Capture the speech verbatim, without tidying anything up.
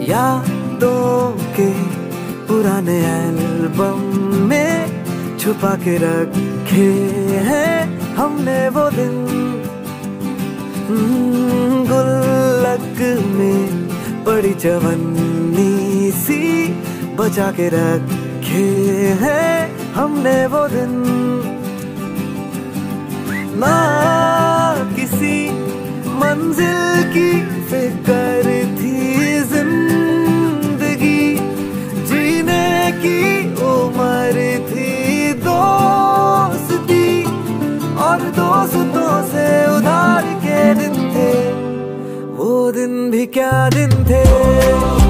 यादों के पुराने एल्बम में छुपा के रखे हैं हमने वो दिन। गुल्लक में पड़ी चवन्नी सी बचा के रखे हैं हमने वो दिन। ना किसी मंजिल की फिक्र थी, जिंदगी जीने की उम्र थी, दोस्ती और दोस्तों से उधार के दिन थे, वो दिन भी क्या दिन थे।